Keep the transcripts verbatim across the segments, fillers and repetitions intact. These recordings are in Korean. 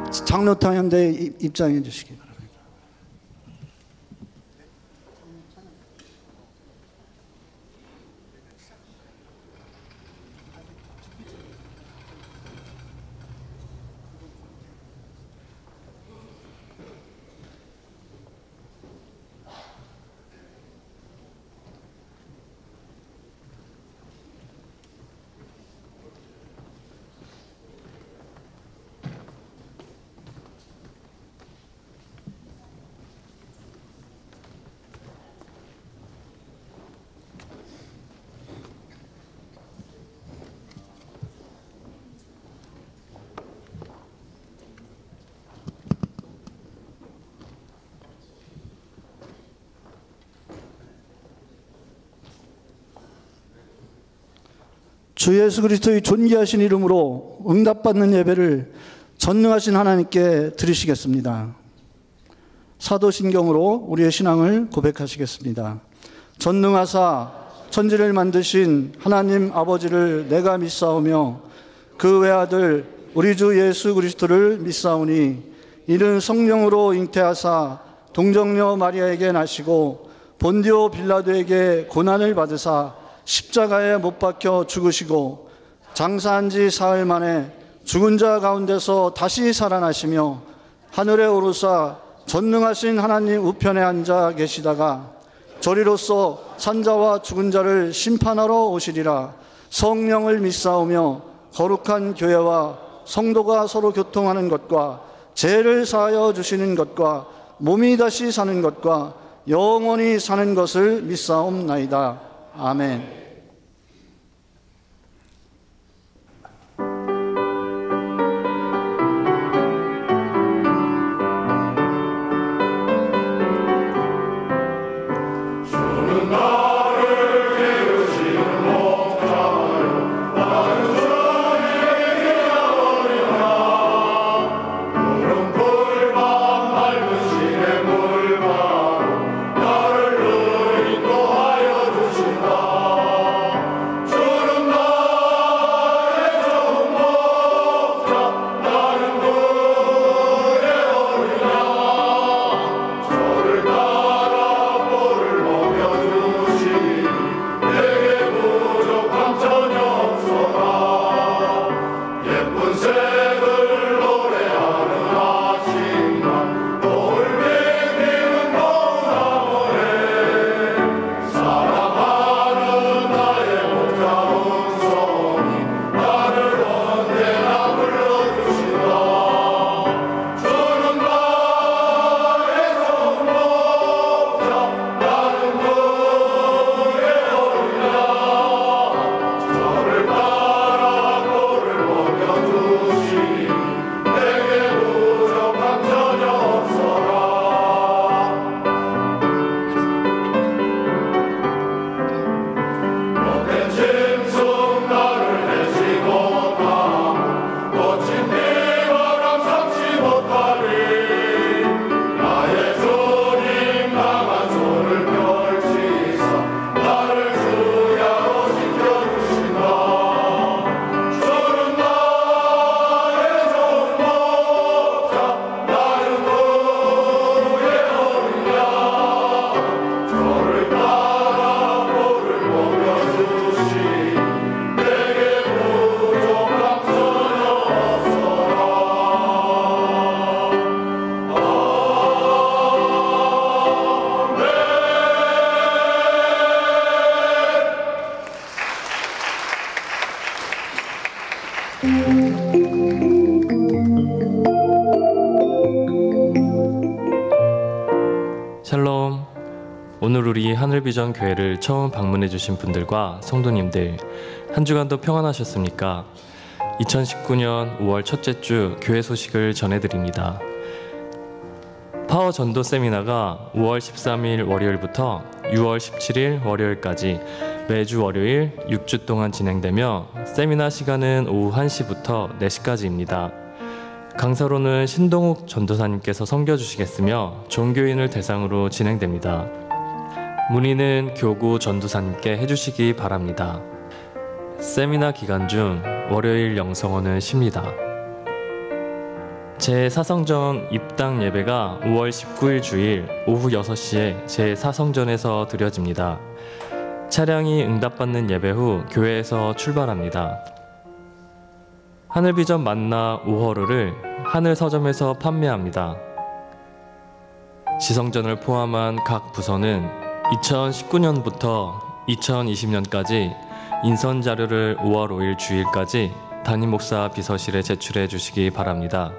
장로탕 현대에 입장해 주시기 바랍니다. 주 예수 그리스도의 존귀하신 이름으로 응답받는 예배를 전능하신 하나님께 드리시겠습니다. 사도신경으로 우리의 신앙을 고백하시겠습니다. 전능하사 천지를 만드신 하나님 아버지를 내가 믿사오며 그 외아들 우리 주 예수 그리스도를 믿사오니 이는 성령으로 잉태하사 동정녀 마리아에게 나시고 본디오 빌라도에게 고난을 받으사 십자가에 못 박혀 죽으시고 장사한 지 사흘 만에 죽은 자 가운데서 다시 살아나시며 하늘에 오르사 전능하신 하나님 우편에 앉아 계시다가 저리로서 산자와 죽은 자를 심판하러 오시리라. 성령을 믿사오며 거룩한 교회와 성도가 서로 교통하는 것과 죄를 사하여 주시는 것과 몸이 다시 사는 것과 영원히 사는 것을 믿사옵나이다. 아멘. 샬롬. 오늘 우리 하늘비전 교회를 처음 방문해 주신 분들과 성도님들, 한 주간도 평안하셨습니까? 이천십구 년 오월 첫째 주 교회 소식을 전해드립니다. 파워 전도 세미나가 오월 십삼일 월요일부터 유월 십칠일 월요일까지 매주 월요일 육 주 동안 진행되며 세미나 시간은 오후 한 시부터 네 시까지입니다. 강사로는 신동욱 전도사님께서 섬겨주시겠으며 종교인을 대상으로 진행됩니다. 문의는 교구 전도사님께 해주시기 바랍니다. 세미나 기간 중 월요일 영성원은 쉽니다. 제사성전 입당 예배가 오월 십구일 주일 오후 여섯 시에 제사성전에서 드려집니다. 차량이 응답받는 예배 후 교회에서 출발합니다. 하늘비전 만나 오호로를 하늘 서점에서 판매합니다. 지성전을 포함한 각 부서는 이천십구 년부터 이천이십 년까지 인선 자료를 오월 오일 주일까지 담임 목사 비서실에 제출해 주시기 바랍니다.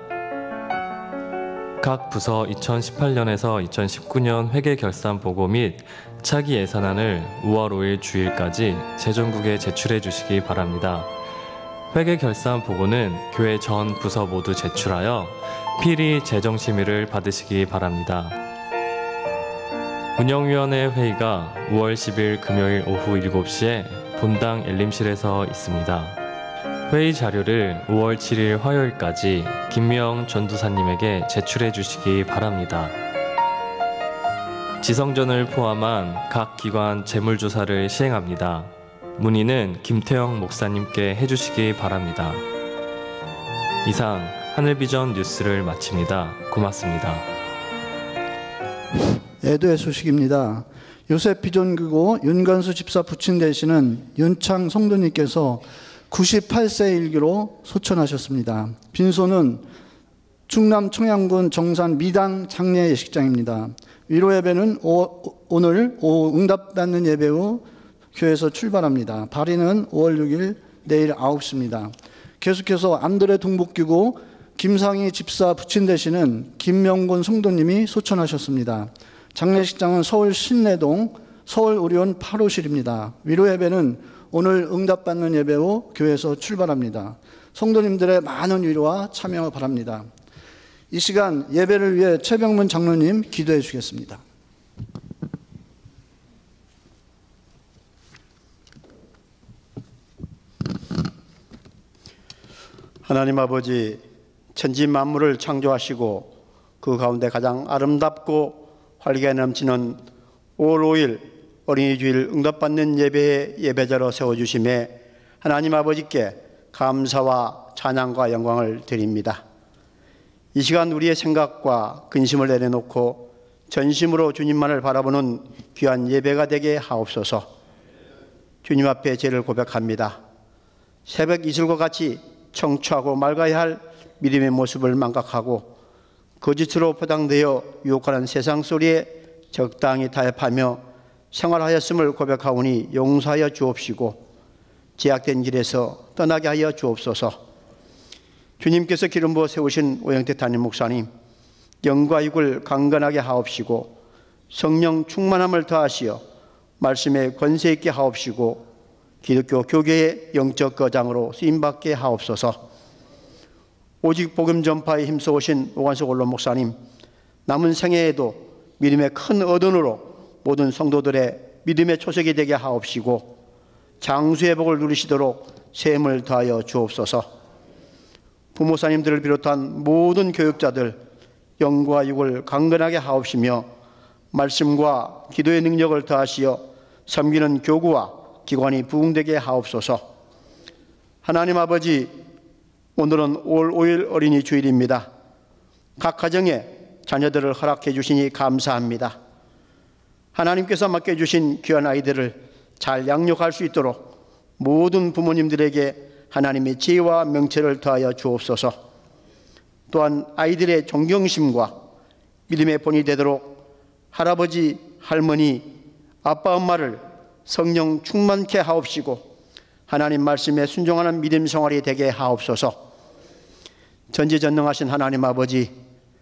각 부서 이천십팔 년에서 이천십구 년 회계 결산 보고 및 차기 예산안을 오월 오일 주일까지 재정국에 제출해 주시기 바랍니다. 회계 결산 보고는 교회 전 부서 모두 제출하여 필히 재정 심의를 받으시기 바랍니다. 운영위원회 회의가 오월 십일 금요일 오후 일곱 시에 본당 엘림실에서 있습니다. 회의 자료를 오월 칠일 화요일까지 김미영 전도사님에게 제출해 주시기 바랍니다. 지성전을 포함한 각 기관 재물조사를 시행합니다. 문의는 김태영 목사님께 해주시기 바랍니다. 이상 하늘비전 뉴스를 마칩니다. 고맙습니다. 애도의 소식입니다. 요셉 비전교구 윤관수 집사 부친 되시는 윤창 성도님께서 구십팔 세 일기로 소천하셨습니다. 빈소는 충남 청양군 정산 미당 장례 예식장입니다. 위로 예배는 오, 오늘 오후 응답받는 예배 후 교회에서 출발합니다. 발인은 오월 육일 내일 아홉 시입니다. 계속해서 안드레 동복교구 김상희 집사 부친 되시는 김명곤 성도님이 소천하셨습니다. 장례식장은 서울 신내동 서울 오리온 팔 호실입니다. 위로 예배는 오늘 응답받는 예배 후 교회에서 출발합니다. 성도님들의 많은 위로와 참여 바랍니다. 이 시간 예배를 위해 최병문 장로님 기도해 주시겠습니다. 하나님 아버지, 천지 만물을 창조하시고 그 가운데 가장 아름답고 활기가 넘치는 오월 오일 어린이 주일 응답받는 예배의 예배자로 세워주심에 하나님 아버지께 감사와 찬양과 영광을 드립니다. 이 시간 우리의 생각과 근심을 내려놓고 전심으로 주님만을 바라보는 귀한 예배가 되게 하옵소서. 주님 앞에 죄를 고백합니다. 새벽 이슬과 같이 청초하고 맑아야 할 믿음의 모습을 망각하고 거짓으로 포장되어 유혹하는 세상 소리에 적당히 타협하며 생활하였음을 고백하오니 용서하여 주옵시고 제약된 길에서 떠나게 하여 주옵소서. 주님께서 기름 부어 세우신 오영태 담임 목사님 영과 육을 강건하게 하옵시고 성령 충만함을 더하시어 말씀에 권세 있게 하옵시고 기독교 교계의 영적 거장으로 쓰임받게 하옵소서. 오직 복음 전파에 힘써오신 오관석 원로 목사님 남은 생애에도 믿음의 큰 어른으로 모든 성도들의 믿음의 초석이 되게 하옵시고 장수의 복을 누리시도록 셈을 더하여 주옵소서. 부모사님들을 비롯한 모든 교육자들 영과 육을 강건하게 하옵시며 말씀과 기도의 능력을 더하시어 섬기는 교구와 기관이 부흥되게 하옵소서. 하나님 아버지, 오늘은 오월 오일 어린이 주일입니다. 각 가정에 자녀들을 허락해 주시니 감사합니다. 하나님께서 맡겨주신 귀한 아이들을 잘 양육할 수 있도록 모든 부모님들에게 하나님의 지혜와 명철을 더하여 주옵소서. 또한 아이들의 존경심과 믿음의 본이 되도록 할아버지, 할머니, 아빠, 엄마를 성령 충만케 하옵시고 하나님 말씀에 순종하는 믿음 생활이 되게 하옵소서. 전지전능하신 하나님 아버지,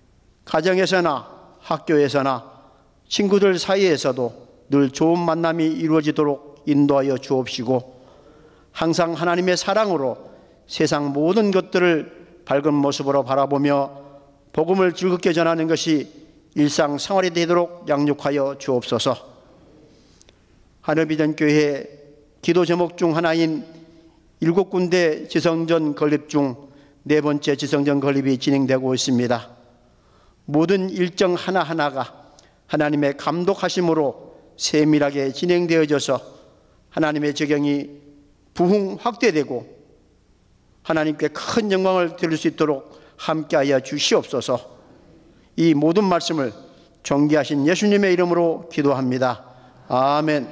가정에서나 학교에서나 친구들 사이에서도 늘 좋은 만남이 이루어지도록 인도하여 주옵시고 항상 하나님의 사랑으로 세상 모든 것들을 밝은 모습으로 바라보며 복음을 즐겁게 전하는 것이 일상생활이 되도록 양육하여 주옵소서. 하늘비전교회 기도 제목 중 하나인 일곱 군데 지성전 건립 중 네 번째 지성전 건립이 진행되고 있습니다. 모든 일정 하나하나가 하나님의 감독하심으로 세밀하게 진행되어져서 하나님의 적용이 부흥 확대되고 하나님께 큰 영광을 드릴 수 있도록 함께하여 주시옵소서. 이 모든 말씀을 존귀하신 예수님의 이름으로 기도합니다. 아멘.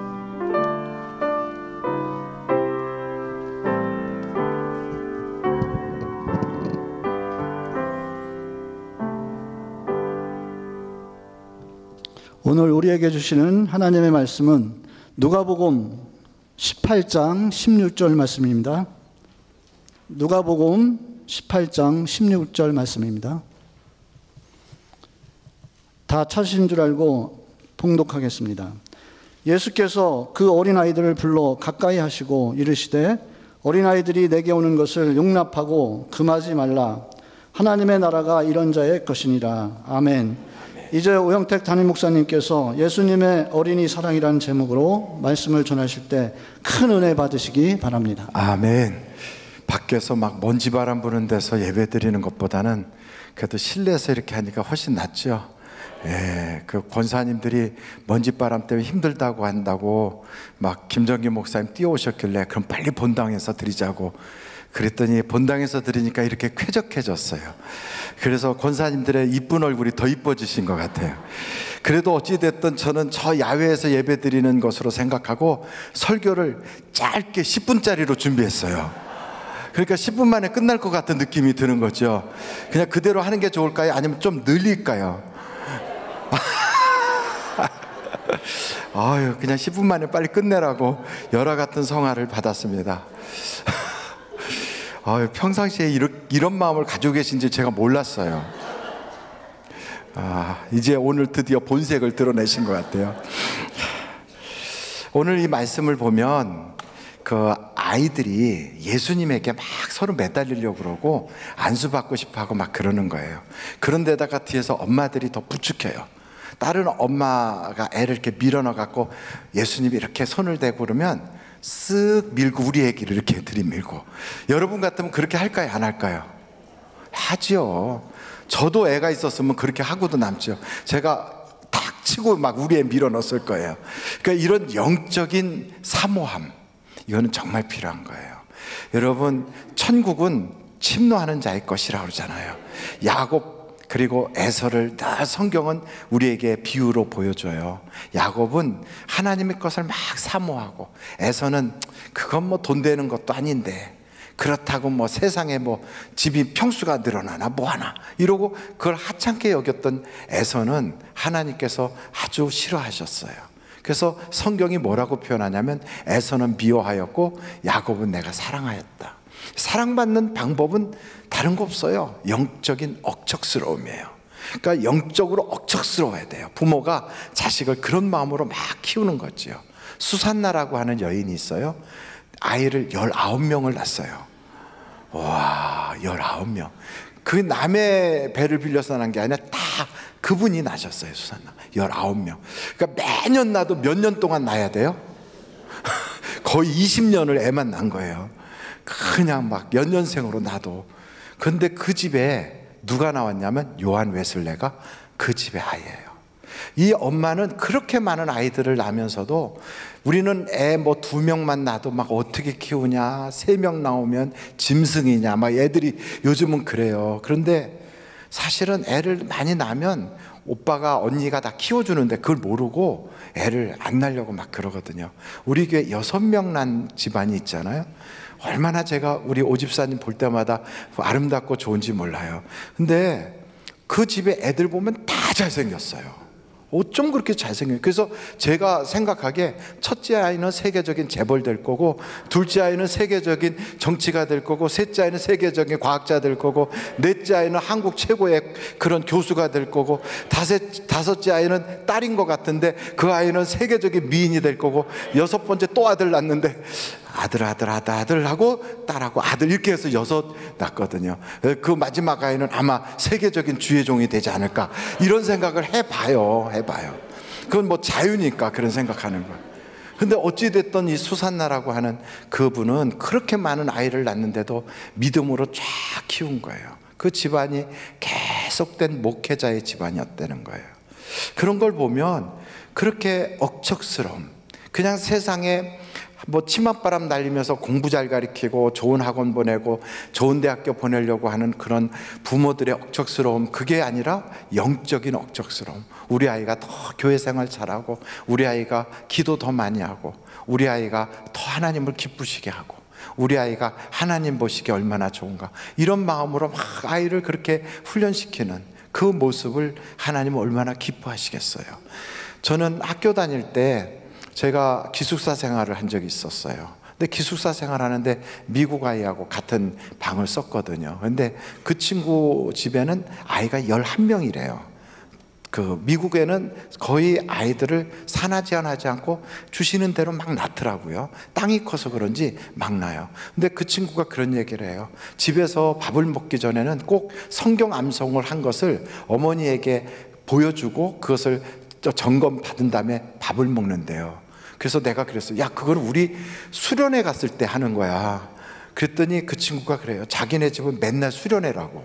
오늘 우리에게 주시는 하나님의 말씀은 누가복음 십팔 장 십육 절 말씀입니다. 누가복음 십팔 장 십육 절 말씀입니다. 다 찾으신 줄 알고 봉독하겠습니다. 예수께서 그 어린아이들을 불러 가까이 하시고 이르시되 어린아이들이 내게 오는 것을 용납하고 금하지 말라. 하나님의 나라가 이런 자의 것이니라. 아멘. 이제 오영택 담임 목사님께서 예수님의 어린이 사랑이라는 제목으로 말씀을 전하실 때 큰 은혜 받으시기 바랍니다. 아멘. 밖에서 막 먼지바람 부는 데서 예배 드리는 것보다는 그래도 실내에서 이렇게 하니까 훨씬 낫죠. 예, 그 권사님들이 먼지바람 때문에 힘들다고 한다고 막 김정기 목사님 뛰어오셨길래 그럼 빨리 본당에서 드리자고 그랬더니 본당에서 드리니까 이렇게 쾌적해졌어요. 그래서 권사님들의 이쁜 얼굴이 더 이뻐지신 것 같아요. 그래도 어찌됐든 저는 저 야외에서 예배 드리는 것으로 생각하고 설교를 짧게 십 분짜리로 준비했어요. 그러니까 십 분 만에 끝날 것 같은 느낌이 드는 거죠. 그냥 그대로 하는 게 좋을까요? 아니면 좀 늘릴까요? 아유, 그냥 십 분 만에 빨리 끝내라고 열화 같은 성화를 받았습니다. 아유, 평상시에 이런, 이런 마음을 가지고 계신지 제가 몰랐어요. 아, 이제 오늘 드디어 본색을 드러내신 것 같아요. 오늘 이 말씀을 보면 그 아이들이 예수님에게 막 서로 매달리려고 그러고 안수받고 싶어 하고 막 그러는 거예요. 그런데다가 뒤에서 엄마들이 더 부축해요. 다른 엄마가 애를 이렇게 밀어넣어갖고 예수님이 이렇게 손을 대고 그러면 쓱 밀고 우리 애기를 이렇게 들이밀고. 여러분 같으면 그렇게 할까요? 안 할까요? 하죠. 저도 애가 있었으면 그렇게 하고도 남죠. 제가 탁 치고 막 우리 애 밀어넣었을 거예요. 그러니까 이런 영적인 사모함, 이거는 정말 필요한 거예요. 여러분, 천국은 침노하는 자의 것이라고 그러잖아요. 야곱 그리고 에서를 늘 성경은 우리에게 비유로 보여줘요. 야곱은 하나님의 것을 막 사모하고, 에서는 그건 뭐 돈 되는 것도 아닌데 그렇다고 뭐 세상에 뭐 집이 평수가 늘어나나 뭐 하나 이러고 그걸 하찮게 여겼던 에서는 하나님께서 아주 싫어하셨어요. 그래서 성경이 뭐라고 표현하냐면 에서는 미워하였고 야곱은 내가 사랑하였다. 사랑받는 방법은 다른 거 없어요. 영적인 억척스러움이에요. 그러니까 영적으로 억척스러워야 돼요. 부모가 자식을 그런 마음으로 막 키우는 거죠. 수산나라고 하는 여인이 있어요. 아이를 열아홉 명을 낳았어요. 와, 열아홉 명. 그 남의 배를 빌려서 난 게 아니라 다 그분이 낳으셨어요. 수산나 열아홉 명. 그러니까 매년 낳아도 몇 년 동안 낳아야 돼요? 거의 이십 년을 애만 낳은 거예요. 그냥 막 연년생으로 나도. 근데 그 집에 누가 나왔냐면 요한 웨슬레가 그 집의 아이예요. 이 엄마는 그렇게 많은 아이들을 낳으면서도 우리는 애 뭐 두 명만 낳아도 막 어떻게 키우냐, 세 명 나오면 짐승이냐, 막 애들이 요즘은 그래요. 그런데 사실은 애를 많이 낳으면 오빠가 언니가 다 키워주는데 그걸 모르고 애를 안 낳으려고 막 그러거든요. 우리 교회 여섯 명 난 집안이 있잖아요. 얼마나 제가 우리 오집사님 볼 때마다 아름답고 좋은지 몰라요. 근데 그 집에 애들 보면 다 잘생겼어요. 어쩜 그렇게 잘생겨요. 그래서 제가 생각하기에 첫째 아이는 세계적인 재벌 될 거고, 둘째 아이는 세계적인 정치가 될 거고, 셋째 아이는 세계적인 과학자 될 거고, 넷째 아이는 한국 최고의 그런 교수가 될 거고, 다섯, 다섯째 아이는 딸인 것 같은데 그 아이는 세계적인 미인이 될 거고, 여섯 번째 또 아들 낳는데 아들 아들 아들 아들 하고 딸하고 아들 이렇게 해서 여섯 낳거든요. 그 마지막 아이는 아마 세계적인 주의 종이 되지 않을까, 이런 생각을 해봐요. 해봐요. 그건 뭐 자유니까 그런 생각하는 거예요. 근데 어찌됐든 이 수산나라고 하는 그분은 그렇게 많은 아이를 낳는데도 믿음으로 쫙 키운 거예요. 그 집안이 계속된 목회자의 집안이었다는 거예요. 그런 걸 보면 그렇게 억척스러움, 그냥 세상에 뭐 치맛바람 날리면서 공부 잘 가르치고 좋은 학원 보내고 좋은 대학교 보내려고 하는 그런 부모들의 억척스러움, 그게 아니라 영적인 억척스러움. 우리 아이가 더 교회 생활 잘하고, 우리 아이가 기도 더 많이 하고, 우리 아이가 더 하나님을 기쁘시게 하고, 우리 아이가 하나님 보시기에 얼마나 좋은가, 이런 마음으로 막 아이를 그렇게 훈련시키는 그 모습을 하나님은 얼마나 기뻐하시겠어요. 저는 학교 다닐 때 제가 기숙사 생활을 한 적이 있었어요. 근데 기숙사 생활하는데 미국 아이하고 같은 방을 썼거든요. 근데 그 친구 집에는 아이가 열한 명이래요. 그 미국에는 거의 아이들을 산하제한하지 않고 주시는 대로 막 낳더라고요. 땅이 커서 그런지 막 낳아요. 근데 그 친구가 그런 얘기를 해요. 집에서 밥을 먹기 전에는 꼭 성경 암송을 한 것을 어머니에게 보여주고 그것을 점검 받은 다음에 밥을 먹는데요. 그래서 내가 그랬어요. 야, 그건 우리 수련회 갔을 때 하는 거야. 그랬더니 그 친구가 그래요. 자기네 집은 맨날 수련회라고.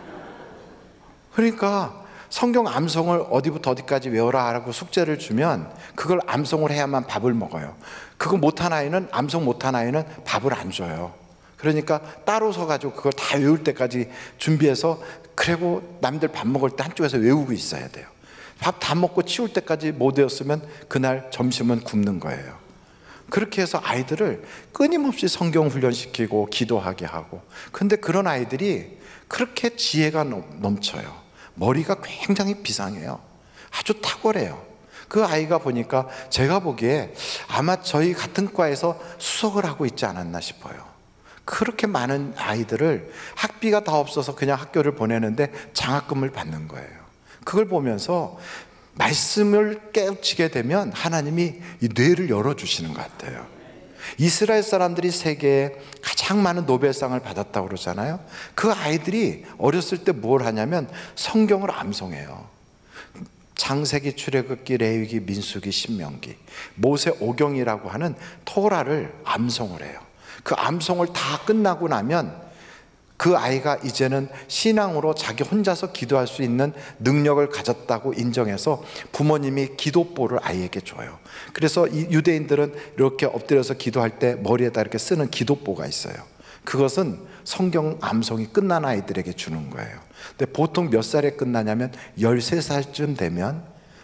그러니까 성경 암송을 어디부터 어디까지 외워라 하라고 숙제를 주면 그걸 암송을 해야만 밥을 먹어요. 그거 못한 아이는, 암송 못한 아이는 밥을 안 줘요. 그러니까 따로 서가지고 그걸 다 외울 때까지 준비해서, 그리고 남들 밥 먹을 때 한쪽에서 외우고 있어야 돼요. 밥 다 먹고 치울 때까지 못 외웠으면 그날 점심은 굶는 거예요. 그렇게 해서 아이들을 끊임없이 성경 훈련시키고 기도하게 하고, 근데 그런 아이들이 그렇게 지혜가 넘쳐요. 머리가 굉장히 비상해요. 아주 탁월해요. 그 아이가 보니까 제가 보기에 아마 저희 같은 과에서 수석을 하고 있지 않았나 싶어요. 그렇게 많은 아이들을 학비가 다 없어서 그냥 학교를 보내는데 장학금을 받는 거예요. 그걸 보면서 말씀을 깨우치게 되면 하나님이 이 뇌를 열어주시는 것 같아요. 이스라엘 사람들이 세계에 가장 많은 노벨상을 받았다고 그러잖아요. 그 아이들이 어렸을 때 뭘 하냐면 성경을 암송해요. 창세기, 출애굽기, 레위기, 민수기, 신명기, 모세 오경이라고 하는 토라를 암송을 해요. 그 암송을 다 끝나고 나면 그 아이가 이제는 신앙으로 자기 혼자서 기도할 수 있는 능력을 가졌다고 인정해서 부모님이 기도보를 아이에게 줘요. 그래서 이 유대인들은 이렇게 엎드려서 기도할 때 머리에다 이렇게 쓰는 기도보가 있어요. 그것은 성경 암송이 끝난 아이들에게 주는 거예요. 근데 보통 몇 살에 끝나냐면 열세 살쯤 되면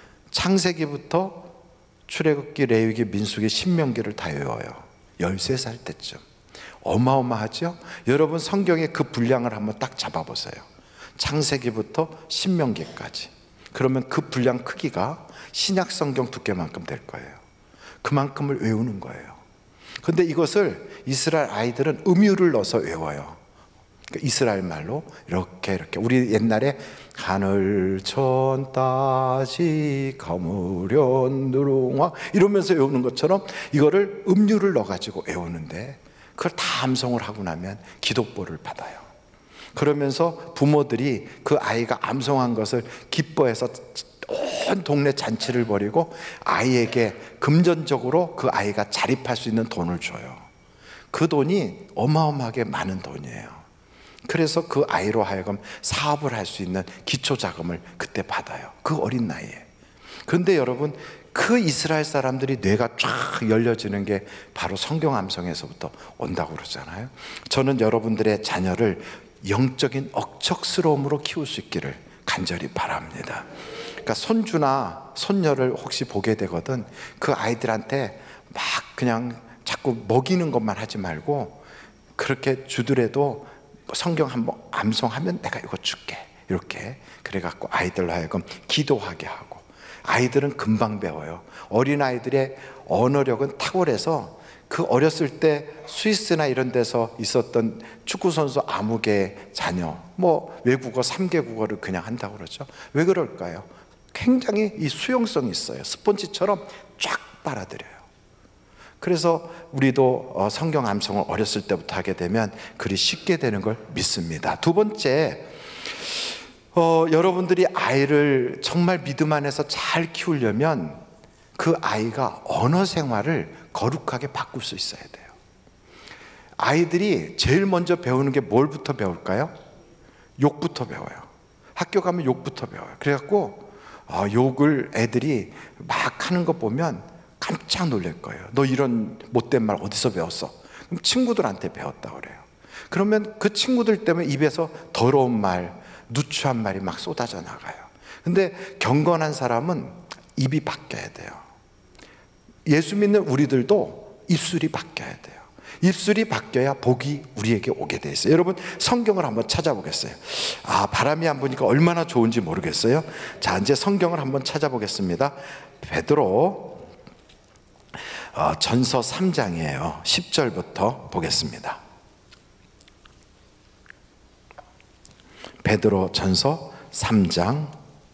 창세기부터 출애굽기, 레위기, 민수기, 신명기를 다 외워요. 열세 살 때쯤. 어마어마하죠? 여러분 성경의 그 분량을 한번 딱 잡아보세요. 창세기부터 신명기까지. 그러면 그 분량 크기가 신약 성경 두께만큼 될 거예요. 그만큼을 외우는 거예요. 근데 이것을 이스라엘 아이들은 음유를 넣어서 외워요. 그러니까 이스라엘 말로 이렇게 이렇게, 우리 옛날에 하늘 천 따지 가무련 누룽화 이러면서 외우는 것처럼 이거를 음유를 넣어가지고 외우는데, 그걸 다 암송을 하고 나면 기도보를 받아요. 그러면서 부모들이 그 아이가 암송한 것을 기뻐해서 온 동네 잔치를 벌이고 아이에게 금전적으로 그 아이가 자립할 수 있는 돈을 줘요. 그 돈이 어마어마하게 많은 돈이에요. 그래서 그 아이로 하여금 사업을 할 수 있는 기초자금을 그때 받아요. 그 어린 나이에. 그런데 여러분, 그 이스라엘 사람들이 뇌가 쫙 열려지는 게 바로 성경 암송에서부터 온다고 그러잖아요. 저는 여러분들의 자녀를 영적인 억척스러움으로 키울 수 있기를 간절히 바랍니다. 그러니까 손주나 손녀를 혹시 보게 되거든 그 아이들한테 막 그냥 자꾸 먹이는 것만 하지 말고, 그렇게 주더라도 성경 한번 암송하면 내가 이거 줄게, 이렇게 그래갖고 아이들로 하여금 기도하게 하고. 아이들은 금방 배워요. 어린아이들의 언어력은 탁월해서 그 어렸을 때 스위스나 이런 데서 있었던 축구선수 아무개 자녀, 뭐 외국어 삼 개 국어를 그냥 한다고 그러죠. 왜 그럴까요? 굉장히 이 수용성이 있어요. 스펀지처럼 쫙 빨아들여요. 그래서 우리도 성경 암송을 어렸을 때부터 하게 되면 그리 쉽게 되는 걸 믿습니다. 두 번째, 어, 여러분들이 아이를 정말 믿음 안에서 잘 키우려면 그 아이가 언어 생활을 거룩하게 바꿀 수 있어야 돼요. 아이들이 제일 먼저 배우는 게 뭘부터 배울까요? 욕부터 배워요. 학교 가면 욕부터 배워요. 그래갖고 어, 욕을 애들이 막 하는 거 보면 깜짝 놀랄 거예요. 너 이런 못된 말 어디서 배웠어? 그럼 친구들한테 배웠다고 그래요. 그러면 그 친구들 때문에 입에서 더러운 말, 누추한 말이 막 쏟아져 나가요. 근데 경건한 사람은 입이 바뀌어야 돼요. 예수 믿는 우리들도 입술이 바뀌어야 돼요. 입술이 바뀌어야 복이 우리에게 오게 돼 있어요. 여러분, 성경을 한번 찾아보겠어요. 아, 바람이 안 부니까 얼마나 좋은지 모르겠어요. 자, 이제 성경을 한번 찾아보겠습니다. 베드로 어, 전서 삼 장이에요. 십 절부터 보겠습니다. 베드로 전서 삼 장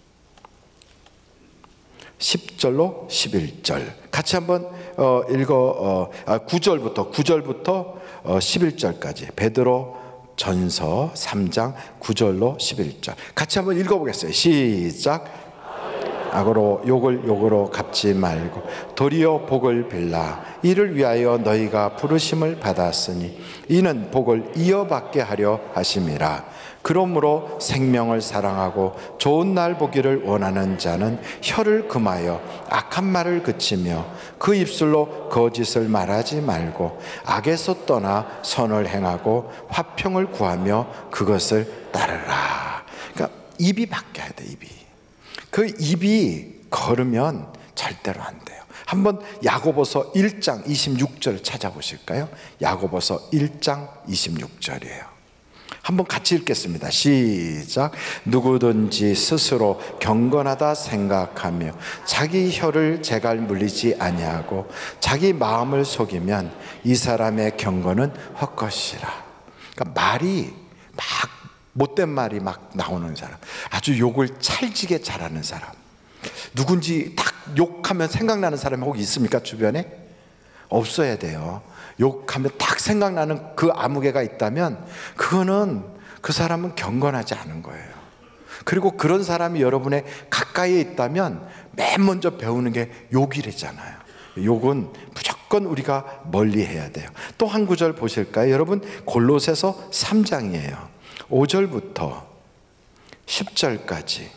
십 절로 십일 절 같이 한번 어, 읽어 어, 아, 구 절부터 구 절부터 어, 십일 절까지 베드로 전서 삼 장 구 절로 십일 절 같이 한번 읽어보겠어요. 시작. 악으로 욕을 욕으로 갚지 말고 도리어 복을 빌라. 이를 위하여 너희가 부르심을 받았으니 이는 복을 이어받게 하려 하심이라. 그러므로 생명을 사랑하고 좋은 날 보기를 원하는 자는 혀를 금하여 악한 말을 그치며 그 입술로 거짓을 말하지 말고 악에서 떠나 선을 행하고 화평을 구하며 그것을 따르라. 그러니까 입이 바뀌어야 돼. 입이. 그 입이 거르면 절대로 안 돼요. 한번 야고보서 일 장 이십육 절 찾아보실까요? 야고보서 일 장 이십육 절이에요. 한번 같이 읽겠습니다. 시작. 누구든지 스스로 경건하다 생각하며 자기 혀를 제갈 물리지 아니하고 자기 마음을 속이면 이 사람의 경건은 헛것이라. 그러니까 말이 막 못된 말이 막 나오는 사람, 아주 욕을 찰지게 잘하는 사람, 누군지 딱 욕하면 생각나는 사람이 혹 있습니까? 주변에? 없어야 돼요. 욕하면 딱 생각나는 그 아무개가 있다면 그거는 그 사람은 경건하지 않은 거예요. 그리고 그런 사람이 여러분의 가까이에 있다면 맨 먼저 배우는 게 욕이래잖아요. 욕은 무조건 우리가 멀리 해야 돼요. 또 한 구절 보실까요? 여러분, 골로새서 삼 장이에요. 오 절부터 십 절까지.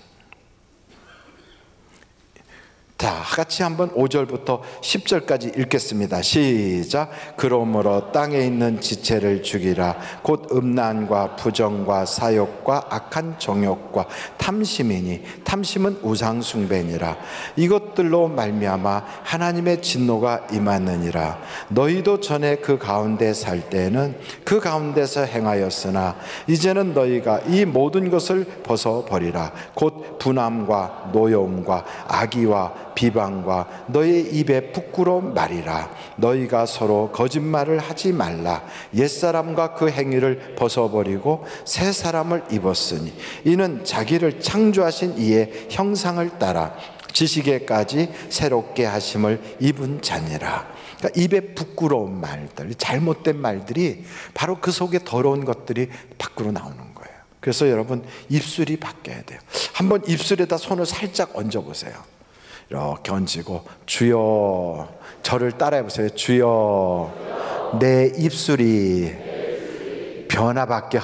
자, 같이 한번 오 절부터 십 절까지 읽겠습니다. 시작. 그러므로 땅에 있는 지체를 죽이라. 곧 음란과 부정과 사욕과 악한 정욕과 탐심이니 탐심은 우상 숭배니라. 이것들로 말미암아 하나님의 진노가 임하느니라. 너희도 전에 그 가운데 살 때에는 그 가운데서 행하였으나 이제는 너희가 이 모든 것을 벗어버리라. 곧 분함과 노여움과 악의와 비방과 너희 입에 부끄러운 말이라. 너희가 서로 거짓말을 하지 말라. 옛사람과 그 행위를 벗어버리고 새 사람을 입었으니 이는 자기를 창조하신 이의 형상을 따라 지식에까지 새롭게 하심을 입은 자니라. 그러니까 입에 부끄러운 말들, 잘못된 말들이 바로 그 속에 더러운 것들이 밖으로 나오는 거예요. 그래서 여러분, 입술이 바뀌어야 돼요. 한번 입술에다 손을 살짝 얹어보세요. 이렇게 얹고 주여, 저를 따라해 보세요. 주여, 내 입술이 변화받게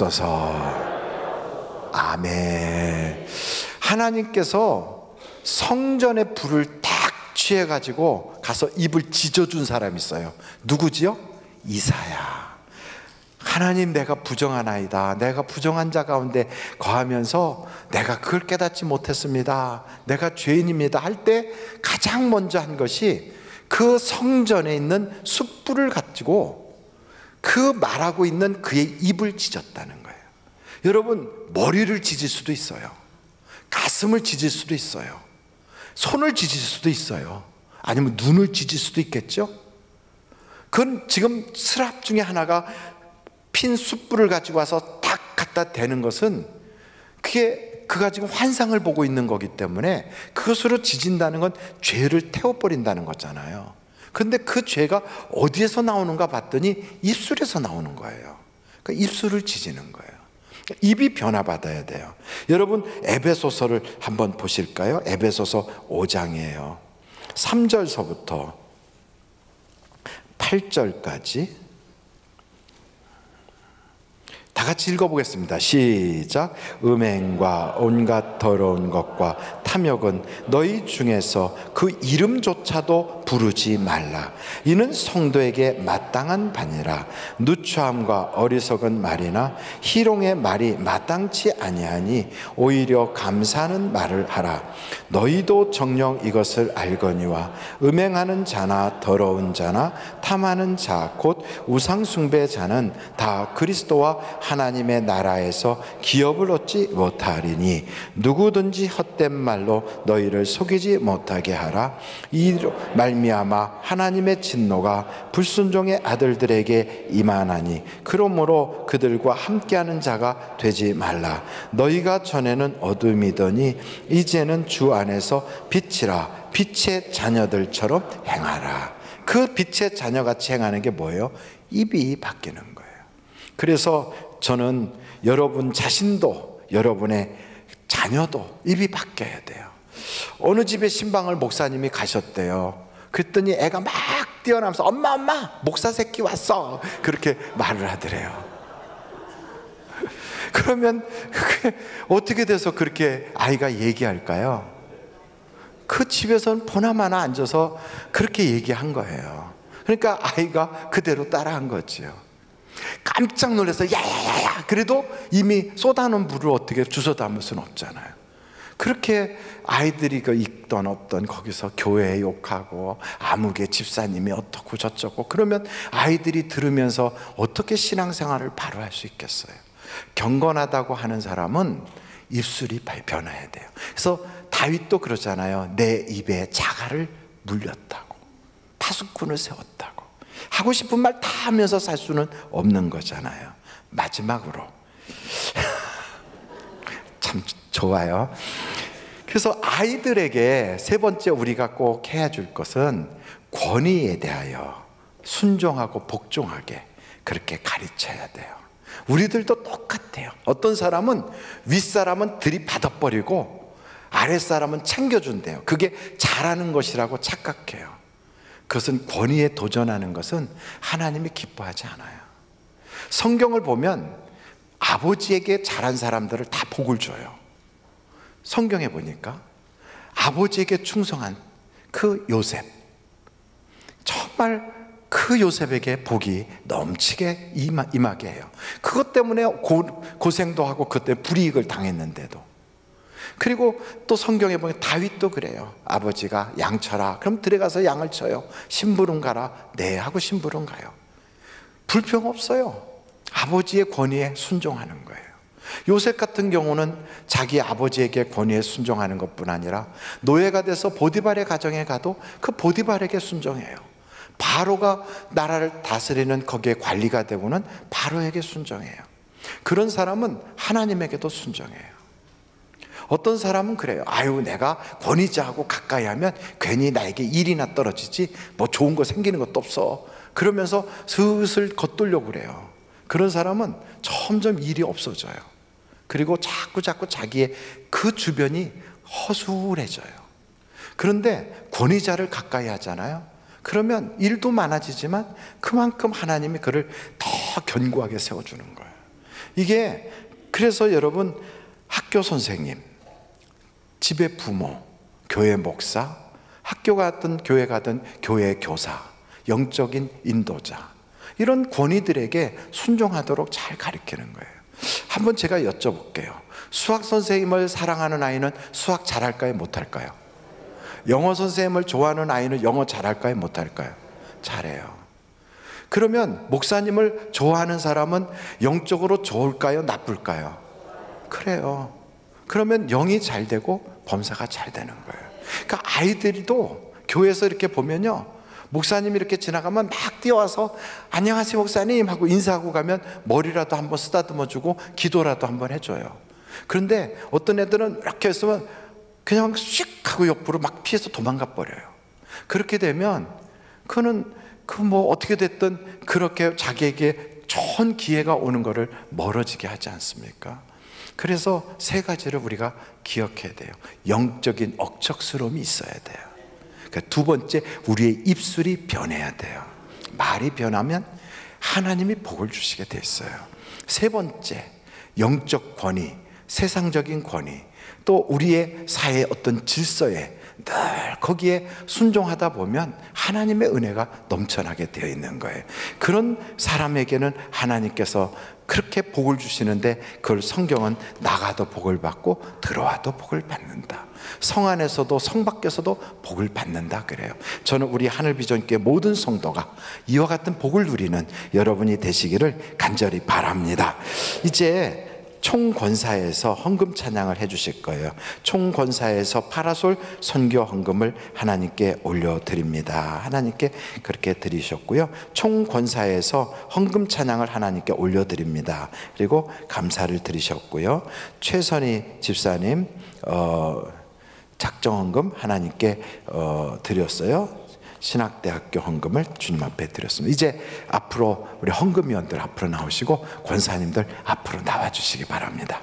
하옵소서. 아멘. 하나님께서 성전의 불을 딱 취해가지고 가서 입을 찢어준 사람이 있어요. 누구지요? 이사야. 하나님, 내가 부정하나이다. 내가 부정한 자 가운데 거하면서 내가 그걸 깨닫지 못했습니다. 내가 죄인입니다. 할 때 가장 먼저 한 것이 그 성전에 있는 숯불을 가지고 그 말하고 있는 그의 입을 찢었다는 거예요. 여러분, 머리를 찢을 수도 있어요. 가슴을 찢을 수도 있어요. 손을 찢을 수도 있어요. 아니면 눈을 찢을 수도 있겠죠. 그건 지금 스랍 중에 하나가 핀 숯불을 가지고 와서 탁 갖다 대는 것은 그게 그가 지금 환상을 보고 있는 거기 때문에 그것으로 지진다는 건 죄를 태워버린다는 거잖아요. 그런데 그 죄가 어디에서 나오는가 봤더니 입술에서 나오는 거예요. 그러니까 입술을 지지는 거예요. 입이 변화받아야 돼요. 여러분, 에베소서를 한번 보실까요? 에베소서 오 장이에요. 삼 절서부터 팔 절까지 다 같이 읽어보겠습니다. 시작. 음행과 온갖 더러운 것과 탐욕은 너희 중에서 그 이름조차도 부르지 말라. 이는 성도에게 마땅한 바니라. 누추함과 어리석은 말이나 희롱의 말이 마땅치 아니하니 오히려 감사하는 말을 하라. 너희도 정녕 이것을 알거니와 음행하는 자나 더러운 자나 탐하는 자 곧 우상 숭배자는 다 그리스도와 하나님의 나라에서 기업을 얻지 못하리니 누구든지 헛된 말로 너희를 속이지 못하게 하라. 이로 말미암아 하나님의 진노가 불순종의 아들들에게 임하나니 그러므로 그들과 함께하는 자가 되지 말라. 너희가 전에는 어둠이더니 이제는 주 안에서 빛이라. 빛의 자녀들처럼 행하라. 그 빛의 자녀같이 행하는 게 뭐예요? 입이 바뀌는 거예요. 그래서 저는 여러분 자신도 여러분의 자녀도 입이 바뀌어야 돼요. 어느 집에 신방을 목사님이 가셨대요. 그랬더니 애가 막 뛰어나면서 엄마 엄마 목사 새끼 왔어 그렇게 말을 하더래요. 그러면 그게 어떻게 돼서 그렇게 아이가 얘기할까요? 그 집에서는 보나마나 앉아서 그렇게 얘기한 거예요. 그러니까 아이가 그대로 따라한 거지요. 깜짝 놀라서 야야야야 그래도 이미 쏟아놓은 물을 어떻게 주워 담을 수는 없잖아요. 그렇게 아이들이 그 있던 없던 거기서 교회 욕하고 아무개 집사님이 어떻고 저쩌고 그러면 아이들이 들으면서 어떻게 신앙생활을 바로 할 수 있겠어요? 경건하다고 하는 사람은 입술이 변해야 돼요. 그래서 다윗도 그러잖아요. 내 입에 자갈을 물렸다고, 파수꾼을 세웠다고. 하고 싶은 말 다 하면서 살 수는 없는 거잖아요. 마지막으로 참 좋아요. 그래서 아이들에게 세 번째 우리가 꼭 해야 줄 것은 권위에 대하여 순종하고 복종하게 그렇게 가르쳐야 돼요. 우리들도 똑같아요. 어떤 사람은 윗사람은 들이받아버리고 아랫사람은 챙겨준대요. 그게 잘하는 것이라고 착각해요. 그것은 권위에 도전하는 것은 하나님이 기뻐하지 않아요. 성경을 보면 아버지에게 잘한 사람들을 다 복을 줘요. 성경에 보니까 아버지에게 충성한 그 요셉, 정말 그 요셉에게 복이 넘치게 임하, 임하게 해요. 그것 때문에 고, 고생도 하고 그때 불이익을 당했는데도. 그리고 또 성경에 보면 다윗도 그래요. 아버지가 양 쳐라. 그럼 들어가서 양을 쳐요. 심부름 가라. 네 하고 심부름 가요. 불평 없어요. 아버지의 권위에 순종하는 거예요. 요셉 같은 경우는 자기 아버지에게 권위에 순종하는 것뿐 아니라 노예가 돼서 보디발의 가정에 가도 그 보디발에게 순종해요. 바로가 나라를 다스리는 거기에 관리가 되고는 바로에게 순종해요. 그런 사람은 하나님에게도 순종해요. 어떤 사람은 그래요. 아유 내가 권위자하고 가까이 하면 괜히 나에게 일이나 떨어지지 뭐 좋은 거 생기는 것도 없어. 그러면서 슬슬 겉돌려고 그래요. 그런 사람은 점점 일이 없어져요. 그리고 자꾸 자꾸 자기의 그 주변이 허술해져요. 그런데 권위자를 가까이 하잖아요. 그러면 일도 많아지지만 그만큼 하나님이 그를 더 견고하게 세워주는 거예요. 이게 그래서 여러분 학교 선생님, 집의 부모, 교회 목사, 학교 가든 교회 가든 교회 교사, 영적인 인도자 이런 권위들에게 순종하도록 잘 가르치는 거예요. 한번 제가 여쭤볼게요. 수학 선생님을 사랑하는 아이는 수학 잘할까요? 못할까요? 영어 선생님을 좋아하는 아이는 영어 잘할까요? 못할까요? 잘해요. 그러면 목사님을 좋아하는 사람은 영적으로 좋을까요? 나쁠까요? 그래요. 그러면 영이 잘 되고 범사가 잘 되는 거예요. 그러니까 아이들도 교회에서 이렇게 보면요, 목사님이 이렇게 지나가면 막 뛰어와서 안녕하세요 목사님 하고 인사하고 가면 머리라도 한번 쓰다듬어 주고 기도라도 한번 해줘요. 그런데 어떤 애들은 이렇게 했으면 그냥 슉 하고 옆으로 막 피해서 도망가 버려요. 그렇게 되면 그는 그 뭐 어떻게 됐든 그렇게 자기에게 좋은 기회가 오는 것을 멀어지게 하지 않습니까? 그래서 세 가지를 우리가 기억해야 돼요. 영적인 억척스러움이 있어야 돼요. 그러니까 두 번째, 우리의 입술이 변해야 돼요. 말이 변하면 하나님이 복을 주시게 돼 있어요. 세 번째, 영적 권위, 세상적인 권위, 또 우리의 사회의 어떤 질서에 늘 거기에 순종하다 보면 하나님의 은혜가 넘쳐나게 되어 있는 거예요. 그런 사람에게는 하나님께서 그렇게 복을 주시는데, 그걸 성경은 나가도 복을 받고 들어와도 복을 받는다, 성 안에서도 성 밖에서도 복을 받는다 그래요. 저는 우리 하늘비전교회 모든 성도가 이와 같은 복을 누리는 여러분이 되시기를 간절히 바랍니다. 이제 총권사에서 헌금 찬양을 해주실 거예요. 총권사에서 파라솔 선교 헌금을 하나님께 올려드립니다. 하나님께 그렇게 드리셨고요. 총권사에서 헌금 찬양을 하나님께 올려드립니다. 그리고 감사를 드리셨고요. 최선희 집사님 어, 작정 헌금 하나님께 어, 드렸어요. 신학대학교 헌금을 주님 앞에 드렸습니다. 이제 앞으로 우리 헌금위원들 앞으로 나오시고 권사님들 앞으로 나와주시기 바랍니다.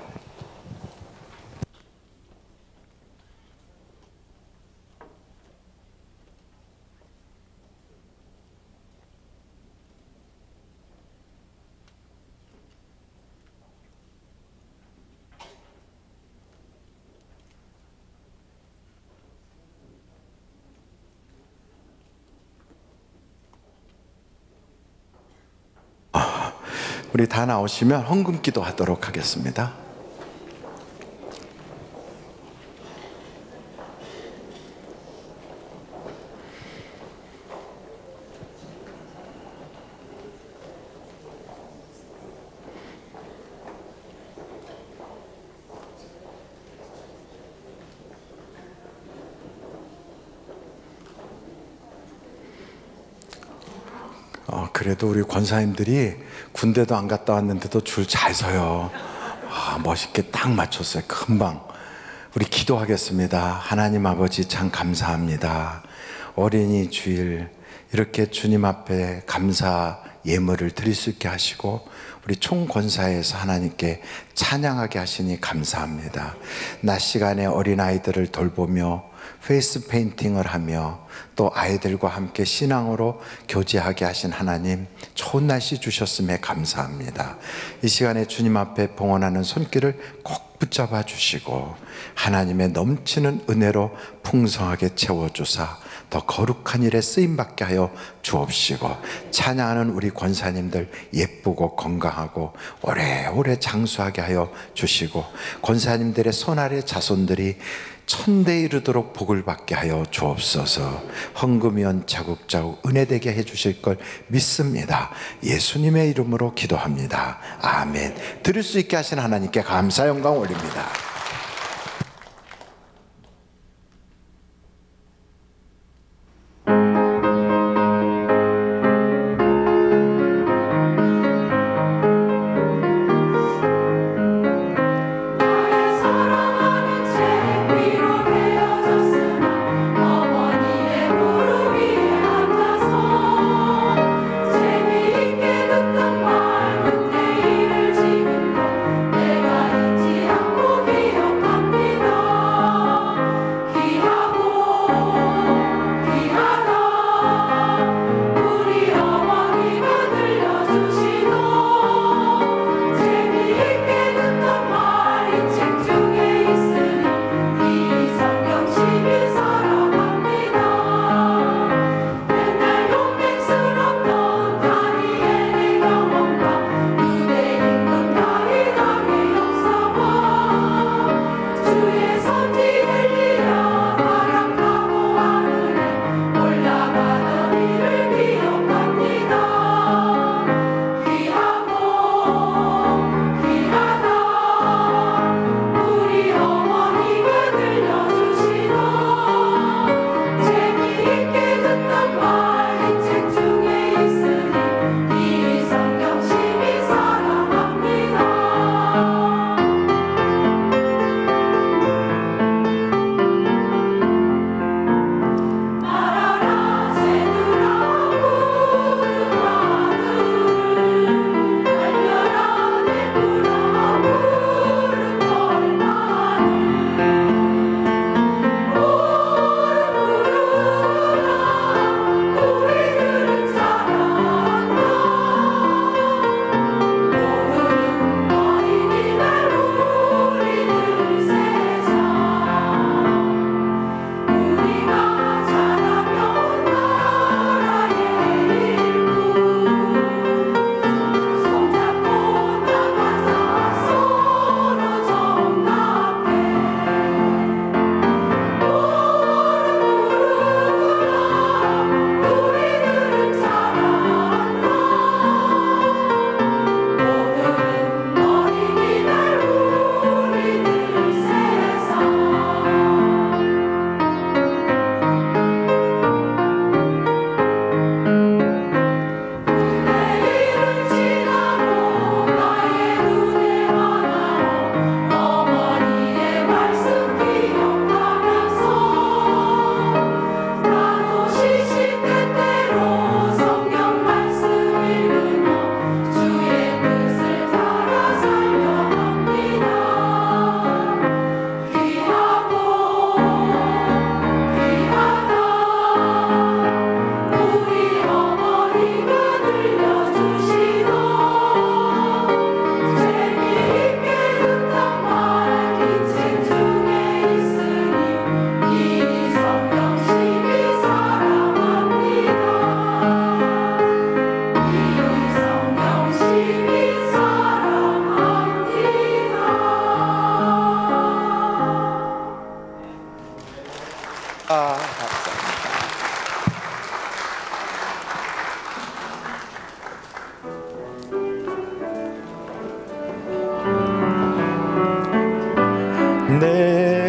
우리 다 나오시면 헌금 기도하도록 하겠습니다. 어, 그래도 우리 권사님들이 군대도 안 갔다 왔는데도 줄 잘 서요. 아, 멋있게 딱 맞췄어요. 금방. 우리 기도하겠습니다. 하나님 아버지 참 감사합니다. 어린이 주일 이렇게 주님 앞에 감사 예물을 드릴 수 있게 하시고 우리 총권사에서 하나님께 찬양하게 하시니 감사합니다. 낮 시간에 어린아이들을 돌보며 페이스 페인팅을 하며 또 아이들과 함께 신앙으로 교제하게 하신 하나님, 좋은 날씨 주셨음에 감사합니다. 이 시간에 주님 앞에 봉헌하는 손길을 꼭 붙잡아 주시고 하나님의 넘치는 은혜로 풍성하게 채워주사 더 거룩한 일에 쓰임받게 하여 주옵시고, 찬양하는 우리 권사님들 예쁘고 건강하고 오래오래 장수하게 하여 주시고, 권사님들의 손아래 자손들이 천대에 이르도록 복을 받게 하여 주옵소서. 헌금위원 자국자국 은혜되게 해주실 걸 믿습니다. 예수님의 이름으로 기도합니다. 아멘. 드릴 수 있게 하신 하나님께 감사 영광 올립니다. 내가 잊지 않고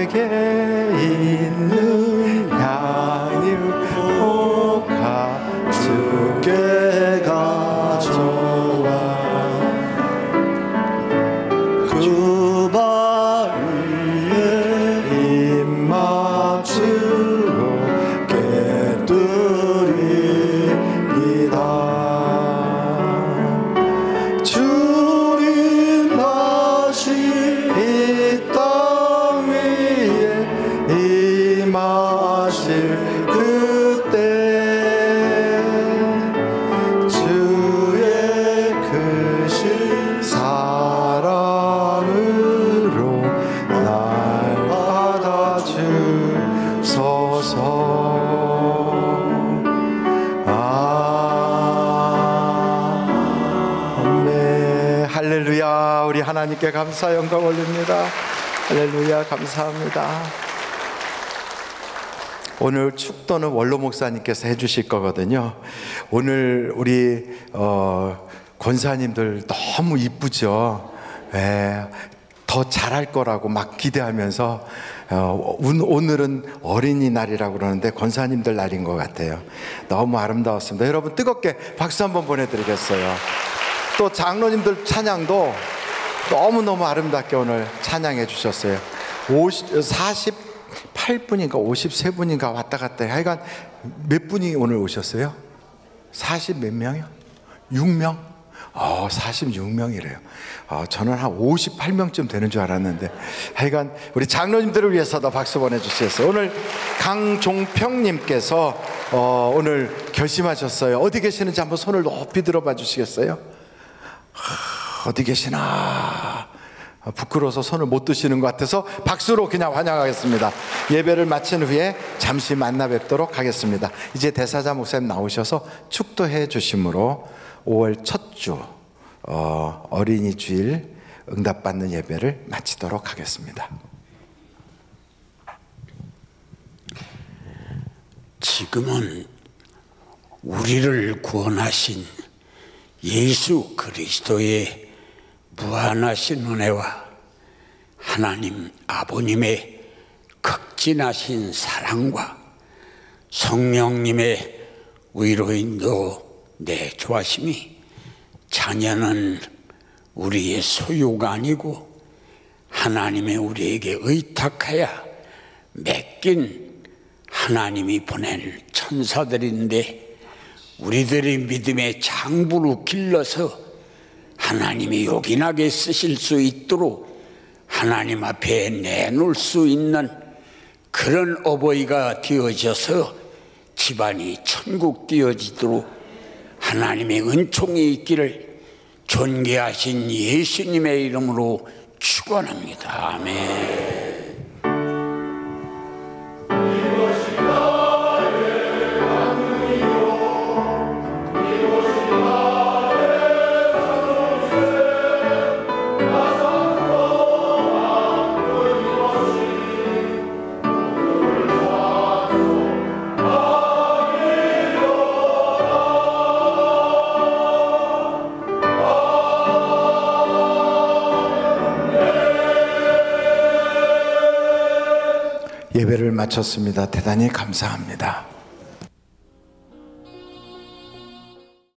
내게 있는 양육복아 주께 가져와 그 발 위에 입 맞추고 깨뜨리리다. 주님 다시 이 땅 위에 임하실 그때 주의 크신 사랑으로 날 받아주소서. 아멘. 할렐루야. 우리 하나님께 감사 영광 올립니다. 할렐루야. 감사합니다. 오늘 축도는 원로 목사님께서 해주실 거거든요. 오늘 우리 어, 권사님들 너무 이쁘죠. 예, 더 잘할 거라고 막 기대하면서 어, 오늘은 어린이날이라고 그러는데 권사님들 날인 것 같아요. 너무 아름다웠습니다. 여러분 뜨겁게 박수 한번 보내드리겠어요. 또 장로님들 찬양도 너무너무 아름답게 오늘 찬양해 주셨어요. 사십팔 분인가 오십삼 분인가 왔다 갔다 해. 하여간 몇 분이 오늘 오셨어요? 사십 몇 명이요? 육 명? 어, 사십육 명이래요. 어, 저는 한 오십팔 명쯤 되는 줄 알았는데 하여간 우리 장로님들을 위해서도 박수 보내주셨어요. 오늘 강종평님께서 어, 오늘 결심하셨어요. 어디 계시는지 한번 손을 높이 들어봐 주시겠어요? 하, 어디 계시나? 부끄러워서 손을 못 드시는 것 같아서 박수로 그냥 환영하겠습니다. 예배를 마친 후에 잠시 만나 뵙도록 하겠습니다. 이제 대사자 목사님 나오셔서 축도해 주심으로 오월 첫 주 어, 어린이 주일 응답받는 예배를 마치도록 하겠습니다. 지금은 우리를 구원하신 예수 그리스도의 무한하신 은혜와 하나님 아버님의 극진하신 사랑과 성령님의 위로인도 내조하심이 자녀는 우리의 소유가 아니고 하나님의 우리에게 의탁하여 맡긴 하나님이 보낸 천사들인데 우리들의 믿음의 장부로 길러서 하나님이 요긴하게 쓰실 수 있도록 하나님 앞에 내놓을 수 있는 그런 어버이가 되어져서 집안이 천국 되어지도록 하나님의 은총이 있기를 존귀하신 예수님의 이름으로 축원합니다. 아멘. 예배를 마쳤습니다. 대단히 감사합니다.